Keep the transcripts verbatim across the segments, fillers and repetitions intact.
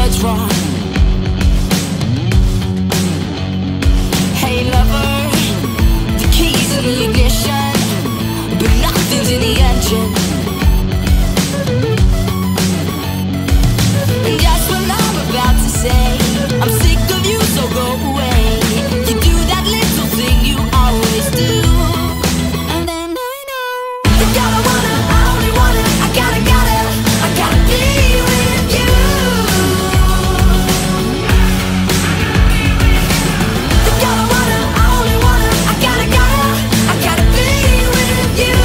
what's wrong. Hey lover, the keys in the ignition, but nothing's in the engine. And just when I'm about to say I'm sick of you, so go away, you do that little thing you always do. And then I know you gotta wanna, I only wanna, I gotta, gotta, I gotta be with you. You gotta wanna, I only wanna, I gotta, gotta, I gotta be with you.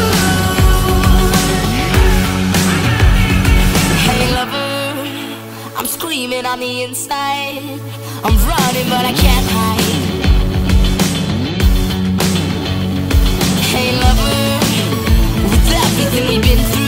Hey lover, I'm screaming on the inside, I'm running but I can't hide. Hey lover, with everything we've been through,